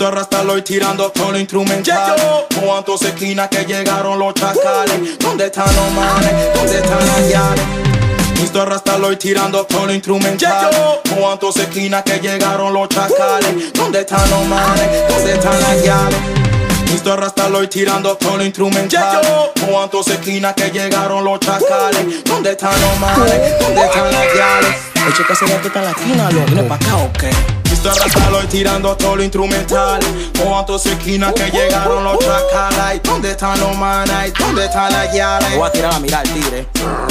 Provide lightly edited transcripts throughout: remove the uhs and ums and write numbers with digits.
Mr. Rasta lo tirando todo lo instrumental. Cuántos esquinas que llegaron los chacales. ¿Dónde están los manes? ¿Dónde están las yales? Mr. Rasta lo tirando todo lo instrumental. Cuántos esquinas que llegaron los chacales. ¿Dónde están los manes? ¿Dónde están las yales? Mr. Rasta lo tirando todo lo instrumental. Cuántos esquinas que llegaron los chacales. ¿Dónde están los manes? ¿Dónde están las yales? El chica se ve que está latina, lo viene pa' acá o qué. Mr. Rasta lo tirando todo lo instrumental. Cuántos esquinas que llegaron los chacales. ¿Dónde están los manes? ¿Dónde están las yales? Voy a tirar a mirar al tigre.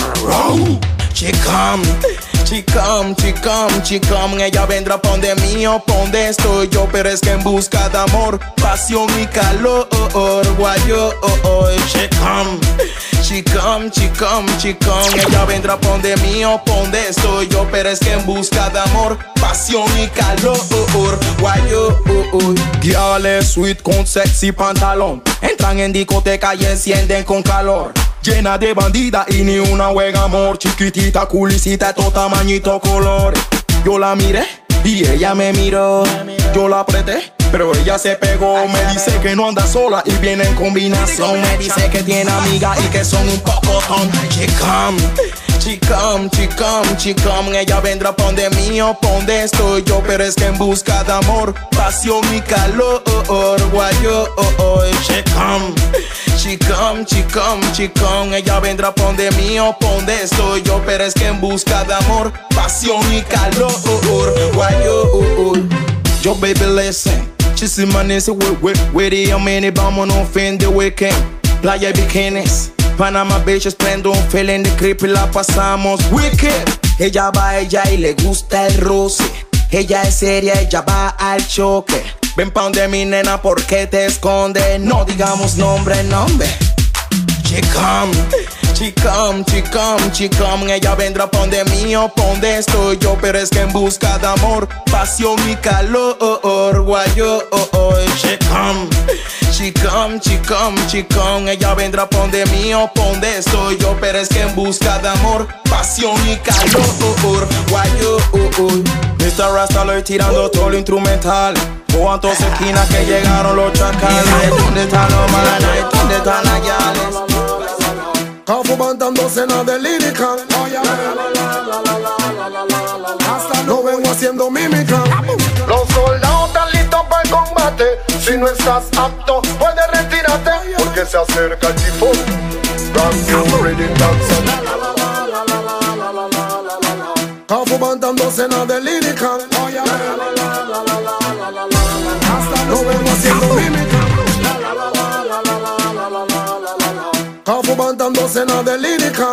Chicam, chicam, chicam, chicam. Ella vendrá pa' donde mío, pa' donde estoy yo. Pero es que en busca de amor, pasión y calor. Guayo, chicam, chicam, chicam, chicam. Ella vendrá pa' donde mío, pa' donde estoy yo. Pero es que en busca de amor, pasión y calor. Guayo, guiales sweet con sexy pantalón. Entran en discoteca y encienden con calor. Llena de bandida y ni una huega amor. Chiquitita, culicita, todo tamañito, color. Yo la miré y ella me miró. Yo la apreté, pero ella se pegó. Me dice que no anda sola y viene en combinación. Me dice que tiene amigas y que son un poco tontas. Chicam, chicam, chicam, chicam. Ella vendrá pa' donde mío, pa' donde estoy yo. Pero es que en busca de amor, pasión y calor. Guayo, chicam, chicam, chicam, chicam. Ella vendrá pa' donde mío, pa' donde estoy yo. Pero es que en busca de amor, pasión y calor. Guayo, yo baby listen. Chisi manese, witty, amene, vámonos fin de weekend. Playa y bikinis, Panama Beach, prendo un feeling de creepy, la pasamos wicked. Ella va, ella y le gusta el roce. Ella es seria, ella va al choque. Ven pa' donde mi nena, ¿por qué te esconde? No digamos nombre, nombre. Chicam, chicam, chicam, chicam. Ella vendrá pa' donde mío, pa' donde estoy yo. Pero es que en busca de amor, pasión y calor. Guayo, chicam, chicam, chicam, chicam. Ella vendrá pa' donde mío, pa' donde estoy yo. Pero es que en busca de amor, pasión y calor. Guayo, Mr. Rasta lo tirando todo lo instrumental. Cuántos esquinas que llegaron los chacales. ¿Dónde están los manes? ¿Dónde están las yales? Cafu cantando cena de lírica. No vengo haciendo mímica. Los soldados están listos para el combate. Si no estás apto, puedes retirarte. Porque se acerca el tifón. Brand new rhythm dancer. Cafu cantando cena de lírica. No vengo haciendo mímica. Cafu cantando cena de lírica.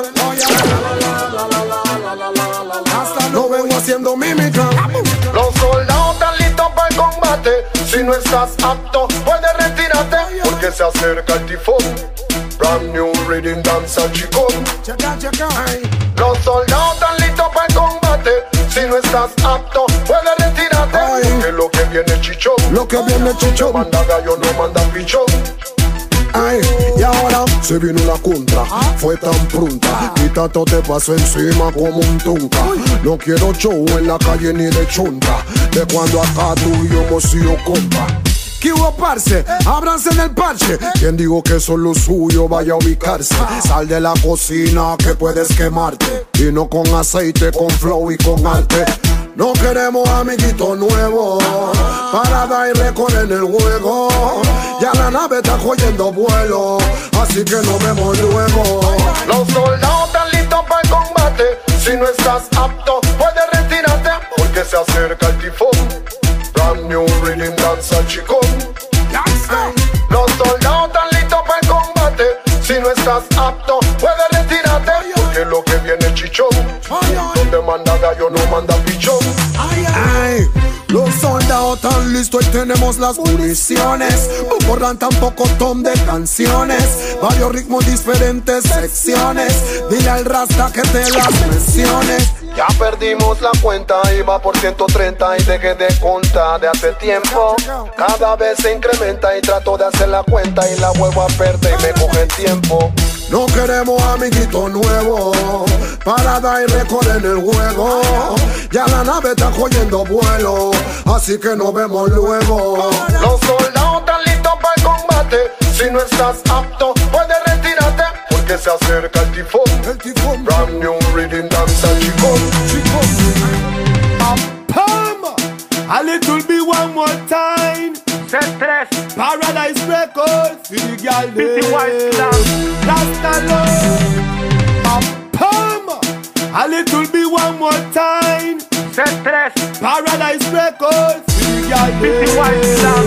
No vengo haciendo mímica. Los soldados están listos para el combate. Si no estás apto, puedes retirarte. Porque se acerca el tifón. Brand new rhythm dancer, chicón. Los soldados están listos para el combate. Si no estás apto, puedes retirarte. Porque lo que viene chichón. Lo que viene chichón. No manda gallo, no manda pichón. Ay, y ahora se vino la contra. Fue tan pronta. Quítate, te paso encima como un tonka. No quiero show en la calle ni de chonta. De cuando acá tú y yo hemos sido compa. ¿Qué hubo, parce? Ábranse en el parche. Quien digo que eso es lo suyo, vaya a ubicarse. Sal de la cocina que puedes quemarte. Y no con aceite, con flow y con arte. No queremos amiguitos nuevos para dar y récord en el juego. Ya la nave está cogiendo vuelo, así que nos vemos luego. Los soldados están listos para el combate. Si no estás apto, puedes retirarte. Porque se acerca el tifón. Brand new rhythm dancer, chicón. Los soldados están listos para el combate. Si no estás apto, puedes retirarte. Porque lo que viene chichón. Donde manda gallo no manda pichón. Ay, los soldados están listos y tenemos las municiones. Borran tan poco ton de canciones. Varios ritmos, diferentes secciones. Dile al Rasta que te las menciones. Ya perdimos la cuenta, iba por 130 y dejé de contar de hace tiempo. Cada vez se incrementa y trato de hacer la cuenta y la vuelvo a perder y me coge el tiempo. No queremos amiguitos nuevos para dar récord en el juego. Ya la nave está cogiendo vuelo, así que nos vemos luego. Los soldados están listos para el combate. Si no estás apto, puedes retirarte, porque se acerca el tifón. Brand new rhythm dance al chicón. A little bit one more time. Set 3 Paradise Records. For the girl Pretty White Slam. Rasta love. A little bit one more time. Set 3 Paradise Records. For the girl Pretty White Slam.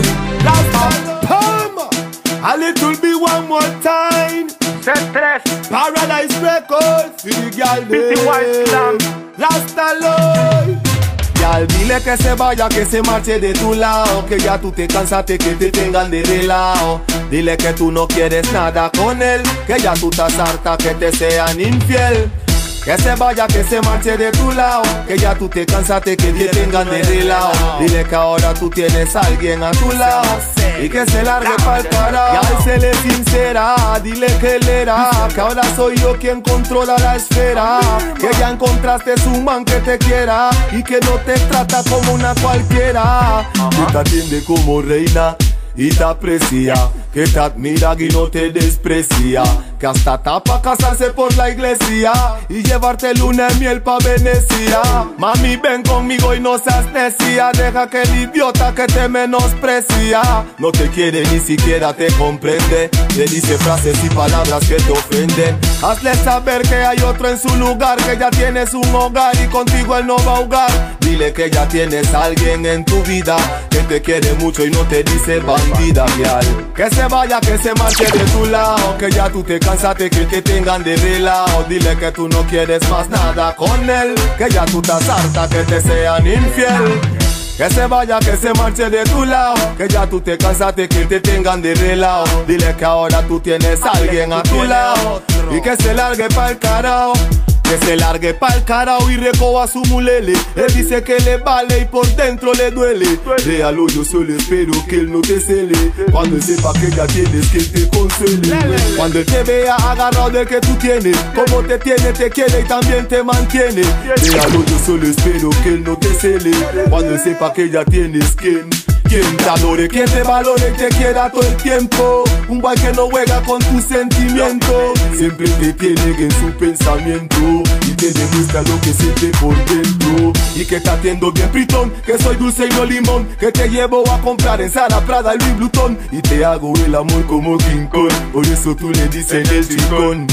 Rasta love. A little bit one more time. Set 3 Paradise Records. For the girl Pretty White Slam. Rasta love. Yal, dile que se vaya, que se marche de tu lado, que ya tú te cansaste, que te tengan de relajo. Dile que tú no quieres nada con él, que ya tú estás harta, que te sean infiel. Que se vaya, que se marche de tu lado, que ya tú te cansaste, que te tengan de relajo. Dile que ahora tú tienes a alguien a tu lado y que se largue pa'l carajo. Ya séle sincera, dile que él era, que ahora soy yo quien controla la esfera. Que ya encontraste su man que te quiera y que no te trata como una cualquiera. Que te atiende como reina y te aprecia, que te admira y no te desprecia, que hasta está pa' casarse por la iglesia y llevarte luna de miel pa' Venecia. Mami, ven conmigo y no seas necia, deja que el idiota que te menosprecia no te quiere, ni siquiera te comprende, le dice frases y palabras que te ofenden. Hazle saber que hay otro en su lugar, que ya tienes un hogar y contigo él no va a jugar. Dile que ya tienes a alguien en tu vida que te quiere mucho y no te dice bandida, vial. Que se vaya, que se marche de tu lado, que ya tú te cansaste, que te tengan de relajo. Dile que tú no quieres más nada con él, que ya tú estás harta, que te sean infiel. Que se vaya, que se marche de tu lado, que ya tú te cansaste, que te tengan de relajo. Dile que ahora tú tienes a alguien a tu lado y que se largue pa'l carajo. Que se largue pa'l carajo y recoja su mulele. Él dice que le vale y por dentro le duele. Déjalo, yo solo espero que él no te cele. Cuando él sepa que ya tienes, que él te consuele. Cuando él te vea agarrado del que tú tienes, como te tiene, te quiere y también te mantiene. Déjalo, yo solo espero que él no te cele. Cuando él sepa que ya tienes, quien te adore, quien te valore y te quiera todo el tiempo. Un guay que no juega con tus sentimientos, siempre te tiene en su pensamiento y te demuestra lo que siente por dentro. Y que te atiendo bien pritón, que soy dulce y no limón, que te llevo a comprar en Zara, Prada y Louis Vuitton y te hago el amor como King Kong. Por eso tú le dices el rincón.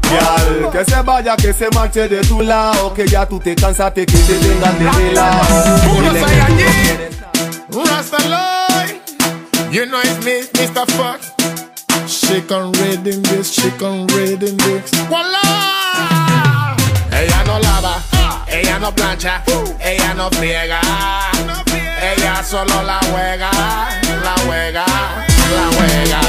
Que se vaya, que se marche de tu lado, que ya tú te cansaste, que te tengan de relajo. Dile que tú no quieres nada. Rasta Lloyd, you know it's me, Mr. Fox. Chicken red in this, chicken red in this. ¡Voila! Ella no lava, ella no plancha, ella no friega. Ella solo la juega, la juega, la juega.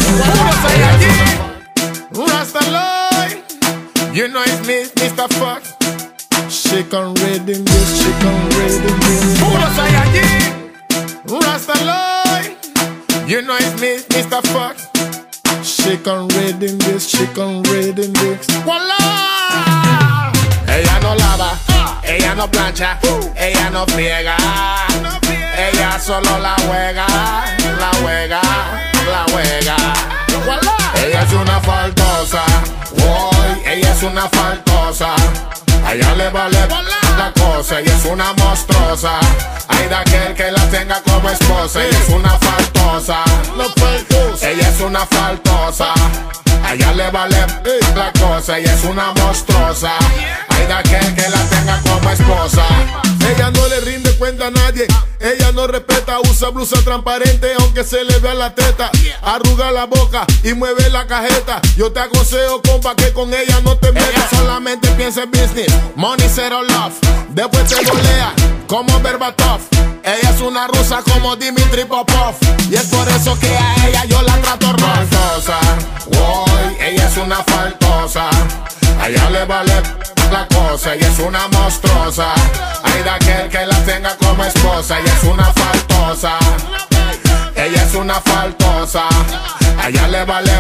Rasta Lloyd, you know it's me, Mr. Fox. Chicken red in this, chicken red in this. ¡Puro Saiyajin! Rasta Lloyd, you know it's me, Mr. Fox. Chicken red in this, chicken red in this. ¡Voila! Ella no lava, ella no plancha, ella no friega. Ella solo la juega, la juega, la juega. ¡Voila! Ella es una faltosa, hoy ella es una faltosa. A ella le vale la cosa, ella es una monstruosa. Hay de aquel que la tenga como esposa, ella es una faltosa. Ella es una faltosa. A ella le vale la cosa, ella es una monstruosa. Hay de aquel que la tenga como esposa. Ella no le rinde cuenta a nadie, ella no respeta, usa blusa transparente aunque se le vea la teta. Arruga la boca y mueve la cajeta. Yo te aconsejo, compa, que con ella no te metas. Ella solamente piensa en business, money, zero love. Después te golea como Berbatov. Ella es una rusa como Dmitry Popov, y es por eso que a ella yo la trato faltosa. Hoy ella es una faltosa. A ella le vale la cosa, ella es una monstruosa. Hay de aquel que la tenga como esposa, ella es una faltosa. Ella es una faltosa. A ella le vale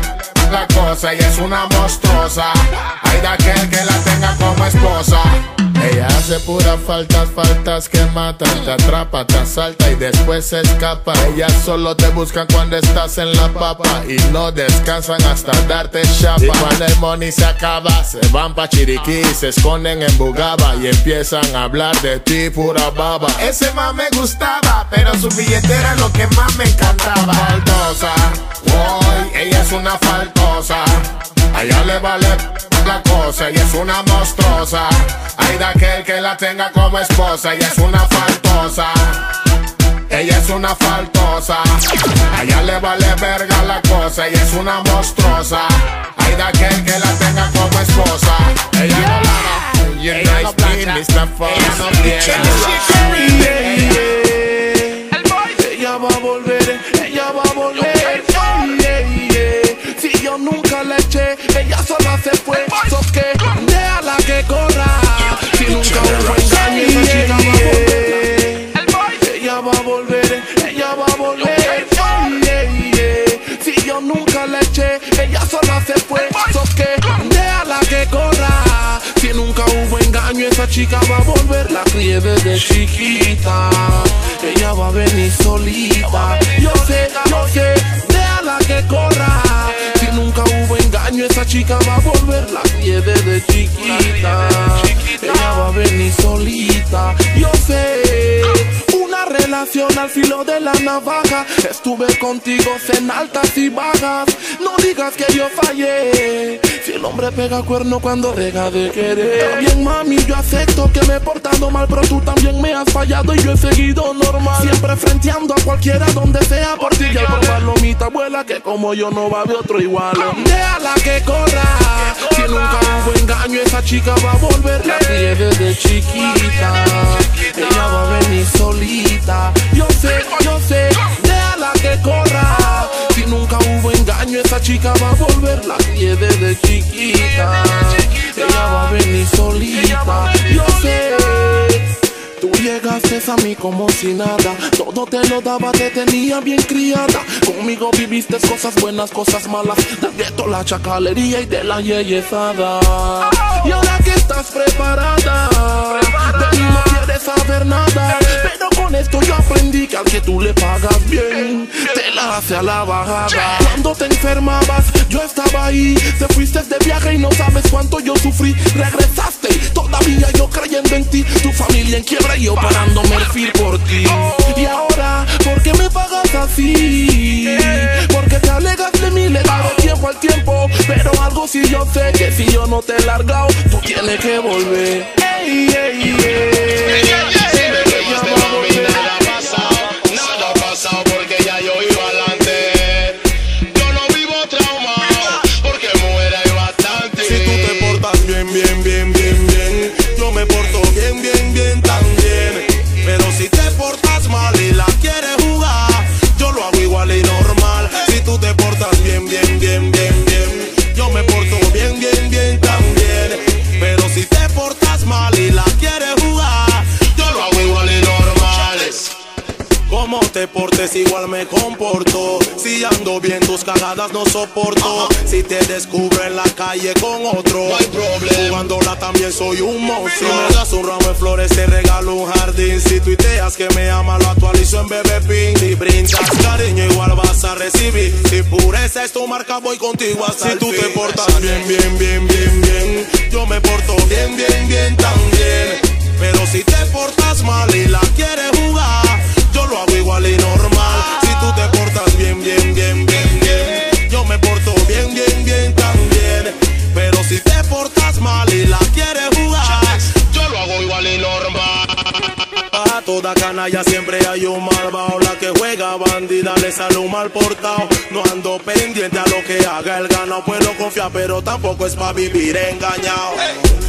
la cosa, ella es una monstruosa. Hay de aquel que la tenga como esposa. Ella hace puras faltas que matan. Te atrapa, te asalta y después se escapa. Ellas solo te buscan cuando estás en la papa y no descansan hasta darte chapa. Y cuando el money se acaba, se van pa' Chiriquí, se esconden en Bugaba y empiezan a hablar de ti pura baba. Ese más me gustaba, pero su billetera es lo que más me encantaba. Faltosa, hoy ella es una faltosa. A ella le vale la cosa, ella es una monstruosa. Hay de aquel que la tenga como esposa, ella es una faltosa. Ella es una faltosa. A ella le vale verga la cosa, ella es una monstruosa. Hay de aquel que la tenga como esposa. Ella no lava, ella no plancha, ella no tiene. Ella va a volver, ella va a volver. Si yo nunca le eché, ella sola se fue. So que déjala que corra. Si nunca hubo engaño, esa chica va a volver. Ella va a volver, ella va a volver. Si yo nunca le eché, ella sola se fue. So que déjala que corra. Si nunca hubo engaño, esa chica va a volver. La crié desde chiquita, ella va a venir solita. Yo sé, déjala que corra. Si nunca hubo engaño, esa chica va a volver. La crié desde chiquita, ella va a venir solita. Yo sé, una relación al filo de la navaja. Estuve contigo en altas y bajas. No digas que yo fallé. Si el hombre pega cuerno cuando deja de querer. Está bien, mami, yo acepto que me he portado mal, pero tú también me has fallado y yo he seguido normal. Siempre frenteando a cualquiera donde sea por ti. Y al probar lomita abuela que como yo no va a haber otro igual. Déjala que corra. Si nunca hubo engaño, esa chica va a volver. La crié desde chiquita, ella va a venir solita. Yo sé, déjala que corra. Si nunca hubo engaño, esa chica va a volver. La crié desde chiquita, ella va a venir solita. Yo sé, tú llegaste a mí como si nada. Todo te lo daba, te tenía bien criada. Conmigo viviste cosas buenas, cosas malas. Del gueto, la chacalería y de la yeyezada. Y ahora que estás preparada, de mí no quieres saber nada. Pero con esto yo aprendí que al que tú le pagas bien, te la hace a la bajada. Cuando te enfermabas, yo estaba ahí. Te fuiste de viaje y no sabes cuánto yo sufrí. Regresaste, todavía yo creyendo en ti. Tu familia en quiebra y yo parándome el fil por ti. Y ahora, ¿por qué me pagas así? Porque te alegas de mí, le daba tiempo al tiempo. Pero algo sí yo sé, que si yo no te he largado, tú tienes que volver. Ey, ey, ey. Nada ha pasado porque ya yo iba adelante. Yo no vivo traumado porque mujer hay bastante. Si tú te portas bien, yo me porto bien también. Pero si te portas mal y la quieres jugar, yo lo hago igual y normal. Si tú te portas bien, yo me porto bien también. Pero si te portas mal y la quieres jugar, yo lo hago igual y normal. Como te portes igual me comporto. Si ando bien tus cagadas no soporto. Si te descubro en la calle con otro, no hay problema. Jugándola también soy un monstruo. Si me das un ramo de flores te regalo un jardín. Si tuiteas que me amas lo actualizo en Bebé Pin. Si brindas cariño igual vas a recibir. Si pureza es tu marca voy contigo hasta el fin. Si tú te portas bien, yo me porto bien también. Pero si te portas mal y la quieres jugar, yo lo hago igual y normal. Si tú te portas bien, yo me porto bien también. Pero si te portas mal y la quieres jugar, yo lo hago igual y normal. A toda canalla siempre hay un malvado. La que juega bandida le sale un mal portado. No ando pendiente a lo que haga el ganado. Puedo confiar pero tampoco es pa' vivir engañado.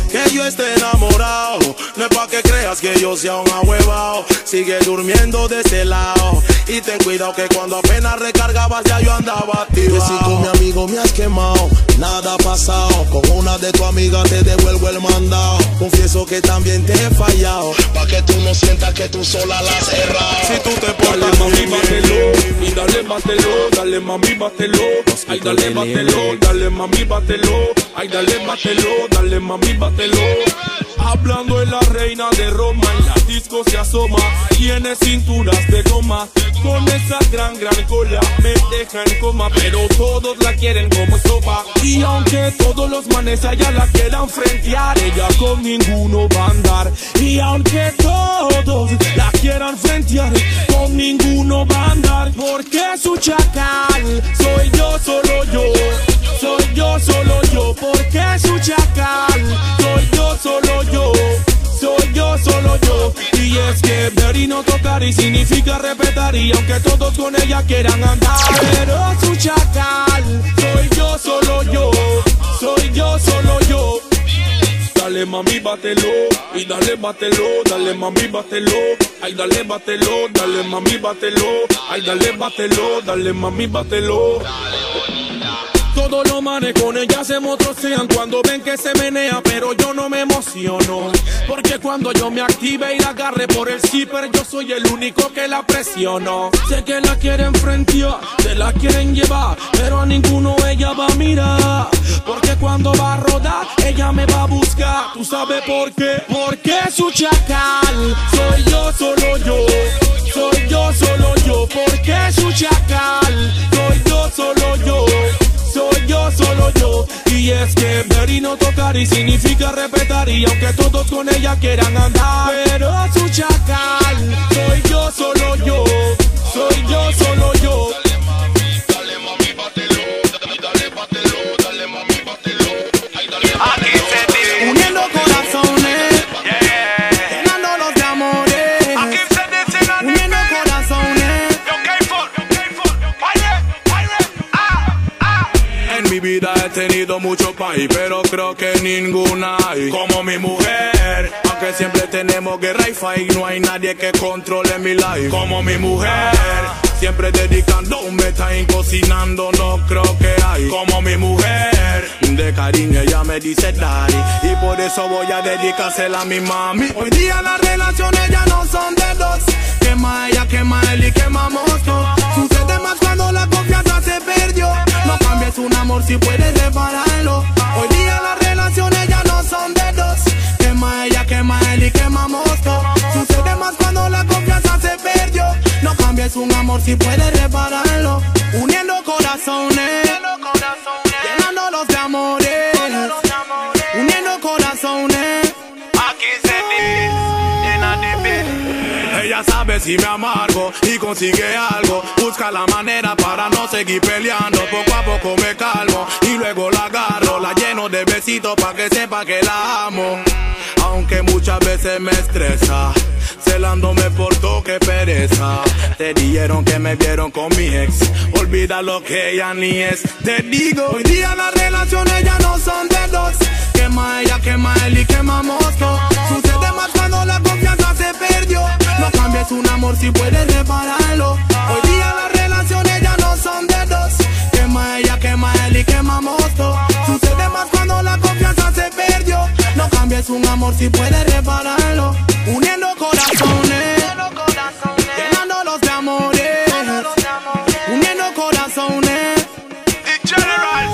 que yo esté enamorado. No es pa' que creas que yo sea un ahuevao. Sigue durmiendo de ese lado. Y ten cuidado que cuando apenas recargabas ya yo andaba activado. Que si con mi amigo me has quemado, nada ha pasado. Con una de tu amiga te devuelvo el mandado. Confieso que también te he fallado, pa' que tú no sientas que tú sola la has cerrado. Si tú te portas dale mami, bien, bátelo, y dale bátelo, dale mami, bátelo. Ay, dale bátelo, dale mami, bátelo. Ay, dale bátelo, dale mami, bátelo. Hablando en la reina de Roma, en la disco se asoma. Tiene cinturas de goma, con esa gran cola me deja en coma. Pero todos la quieren como sopa. Y aunque todos los manes allá la quieran frentear, ella con ninguno va a andar. Y aunque todos la quieran frentear, con ninguno va a andar. Porque su chacal soy yo, solo yo. Soy yo, solo yo, porque su chacal. Soy yo, solo yo. Soy yo, solo yo. Y es que ver y no tocar y significa respetar. Y aunque todos con ella quieran andar, pero su chacal. Soy yo, solo yo. Soy yo, solo yo. Dale mami, bátelo, y dale bátelo, dale mami, bátelo. Ay, dale bátelo, dale mami, bátelo. Ay, dale bátelo, dale mami, bátelo. Todos los manes con ella se motrocean cuando ven que se menea, pero yo no me emociono, porque cuando yo me active y la agarre por el zipper, yo soy el único que la presiono. Sé que la quieren frentear, se la quieren llevar, pero a ninguno ella va a mirar, porque cuando va a rodar, ella me va a buscar. ¿Tú sabes por qué? Porque su chacal soy yo, solo yo. Soy yo, solo yo, porque su chacal soy yo, solo yo. Soy yo, solo yo. Y es que ver y no tocar y significa respetar. Y aunque todos con ella quieran andar, pero su chacal soy yo, solo yo. Soy yo, solo yo. Dale mami, bátelo, dale bátelo, dale mami, bátelo. Aquí se dice uniendo corazones, llenándolos de amores. aquí se dice Uniendo corazones. En mi vida he tenido mucho país, pero creo que ninguna hay como mi mujer. Aunque siempre tenemos guerra y fight, no hay nadie que controle mi life como mi mujer. Siempre dedicando un time, cocinando, no creo que hay como mi mujer. De cariño ella me dice daddy, y por eso voy a dedicársela a mi mami. Hoy día las relaciones ya no son de dos. Quema ella, quema él y quemamos todo. Sucede más cuando la confianza se perdió. No cambies un amor si puedes repararlo. Hoy día las relaciones ya no son de dos. Quema ella, quema él y quemamos todo. Sucede más cuando la confianza se perdió. No cambies un amor si puedes repararlo. Uniendo corazones, llenándolos de amores. Uniendo corazones. Aquí se dice, llena de vida. Ella sabe si me amargo y consigue algo. Busca la manera para no seguir peleando. Poco a poco me calmo y luego la agarro. La lleno de besitos pa' que sepa que la amo. Aunque muchas veces me estresa, celándome por todo, que pereza. Te dijeron que me vieron con mi ex, olvida lo que ella ni es. Te digo, hoy día las relaciones ya no son de dos. Quema ella, quema él y quemamos todo. Sucede más cuando la confianza se perdió. No cambies un amor si puedes repararlo. Hoy día las relaciones ya no son de dos. Quema ella, quema él y quemamos todo. Sucede más cuando la confianza se perdió. No cambies un amor si puedes repararlo. Uniendo corazones, llenándolos de amores. Uniendo corazones. The Generals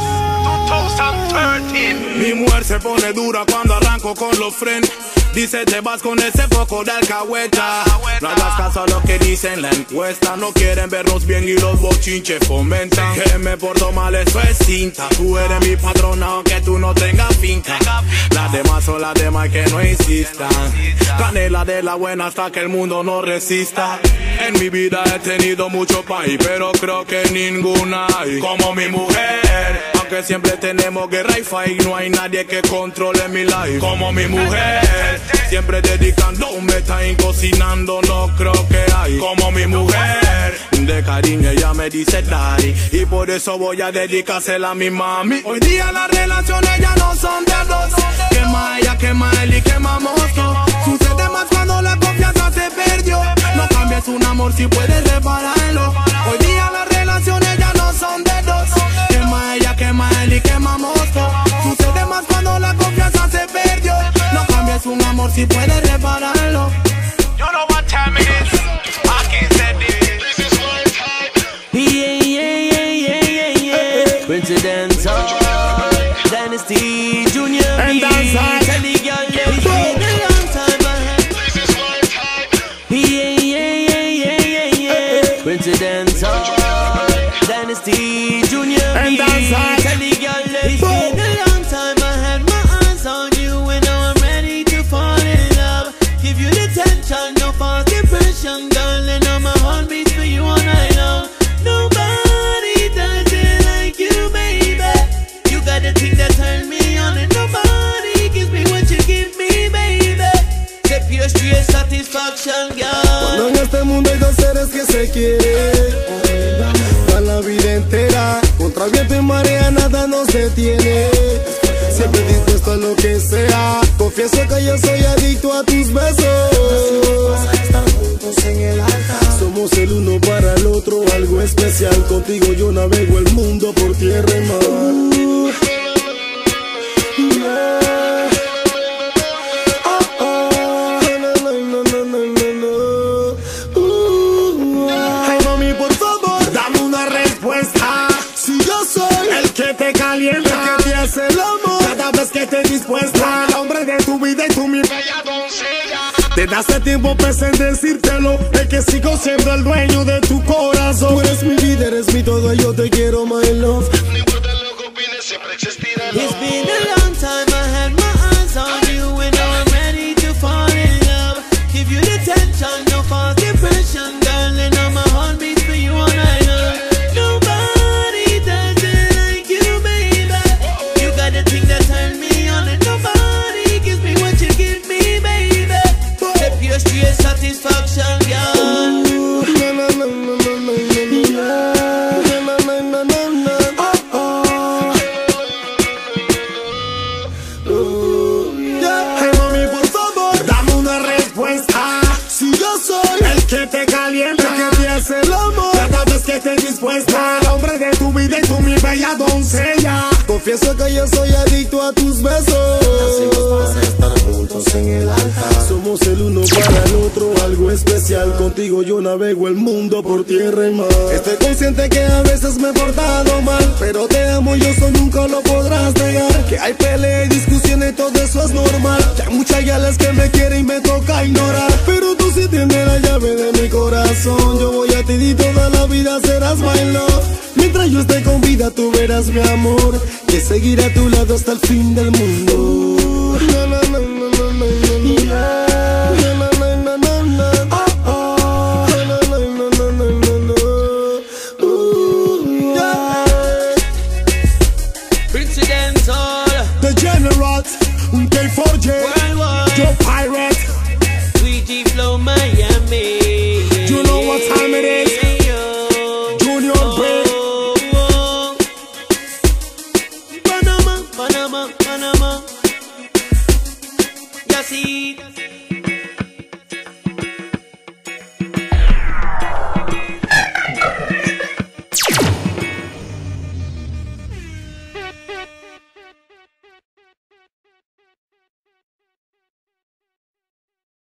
2013. Mi mujer se pone dura cuando arranco con los friends. Dice te vas con ese poco de alcahueta. No hagas caso a lo que dicen la encuesta. No quieren vernos bien y los bochinches fomentan. Que me porto mal, eso es cinta. Tú eres mi patrona aunque tú no tengas finca. Las demás son las demás que no insistan. Canela de la buena hasta que el mundo no resista. En mi vida he tenido mucho país, pero creo que ninguna hay como mi mujer. Aunque siempre tenemos guerra y fight, no hay nadie que controle mi life como mi mujer. Siempre dedicando un time, cocinando, no creo que hay como mi mujer. de cariño ella me dice daddy, y por eso voy a dedicársela a mi mami. Hoy día las relaciones ya no son de dos, quema ella, quema él y quemamos todo. Sucede más cuando la confianza se perdió. No cambies un amor si puedes repararlo. Hoy día las relaciones ya no son de dos, quema ella, quema él y quemamos todo. Sucede más cuando la confianza se perdió. No cambies un amor si puedes repararlo. You know what time it is? I can't say this. This is my time. President Dynasty Junior And dancehall. Tell the girl it's been a long time ahead. This is my time. President Dynasty Junior And dancehall. Tell the girl it's been a long time ahead. My eyes on you and now I'm ready to fall in love. Give you the tension, no false impression, darling. Now my heart beats for you all night long. Nobody does it like you, baby. You got the thing that turn me on, and nobody gives me what you give me, baby. The pure straight satisfaction, girl. Cuando en este mundo hay dos seres que se quieren, dan la vida entera, contra viento y marea nada nos detiene. Siempre dispuesto a lo que sea. Confieso que yo soy adicto a tus besos. Estar juntos en el altar. Somos el uno para el otro, algo especial. Contigo yo navego el mundo por tierra y mar. Yeah. Oh, oh. No, no, no, no, no. Ay, mami, por favor, dame una respuesta. Si yo soy el que te calienta, el que te hace el amor, cada vez que estés dispuesta, el hombre de tu vida y tu mi bella doncella. Desde hace tiempo pensé en decírtelo, de que sigo siendo el dueño de tu corazón. Tú eres mi vida, eres mi todo y yo te quiero, my love. No importa lo que opines, siempre existirá el amor. It's been a long time I had my eyes on you and now I'm ready to fall in love. Give you the tension, no false impression, darling. Now my heart beats for you all night long. Nobody does it like you, baby. You got the thing that turn me on, and nobody gives me what you give me, baby. The pure straight satisfaction, girl. No, no, no, no, no, no, no, no, no, no, no, no. Oh, oh. Ay, mami, por favor, dame una respuesta. Si yo soy el que te calienta, el que te hace el amor, cada vez que estés dispuesta, el hombre de tu vida y tú mi bella doncella. Confieso que yo soy adicto a tus besos. Nacimos para estar juntos en el altar. Somos el uno para el otro, algo especial. Contigo yo navego el mundo por tierra y mar. Estoy consciente que a veces me he portado mal, pero te amo y eso nunca lo podrás negar. Que hay pelea y discusiones y todo eso es normal. Que hay muchas gales que me quieren y me toca ignorar, pero tú sí tienes la llave de mi corazón. Yo voy a ti y toda la vida serás my love. Mientras yo esté con vida tú verás mi amor, que seguiré a tu lado hasta el fin del mundo.